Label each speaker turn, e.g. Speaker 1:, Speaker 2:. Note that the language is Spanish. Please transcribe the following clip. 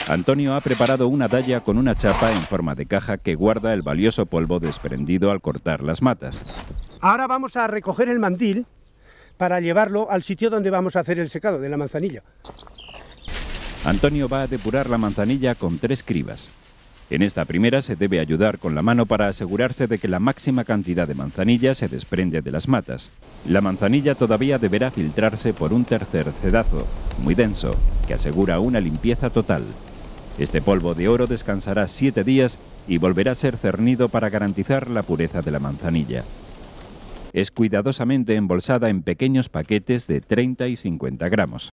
Speaker 1: Antonio ha preparado una daya con una chapa en forma de caja que guarda el valioso polvo desprendido al cortar las matas.
Speaker 2: Ahora vamos a recoger el mandil para llevarlo al sitio donde vamos a hacer el secado de la manzanilla.
Speaker 1: Antonio va a depurar la manzanilla con 3 cribas. En esta primera se debe ayudar con la mano para asegurarse de que la máxima cantidad de manzanilla se desprende de las matas. La manzanilla todavía deberá filtrarse por un tercer cedazo, muy denso, que asegura una limpieza total. Este polvo de oro descansará 7 días y volverá a ser cernido para garantizar la pureza de la manzanilla. Es cuidadosamente embolsada en pequeños paquetes de 30 y 50 gramos.